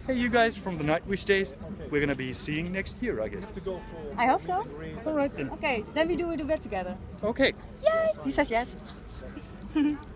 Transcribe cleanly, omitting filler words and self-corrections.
Hey, you guys from the Nightwish days, we're gonna be seeing next year, I guess. I hope so. All right then. Okay, then we do a duet together. Okay. Yay! He says yes.